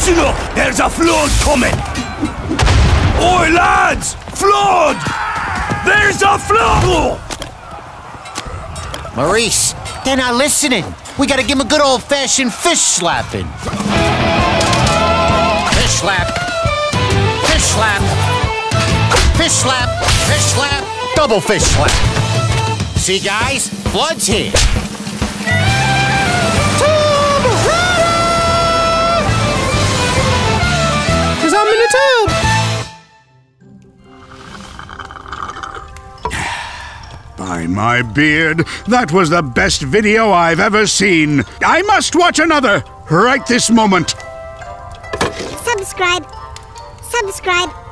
Listen up! There's a flood coming! Oi, lads! Flood! There's a flood! Maurice, they're not listening. We gotta give them a good old-fashioned fish slapping. Fish slap. Fish slap. Fish slap. Fish slap. Double fish slap. See, guys? Flood's here. Cause I'm in the tub. By my beard, that was the best video I've ever seen. I must watch another right this moment. Subscribe. Subscribe.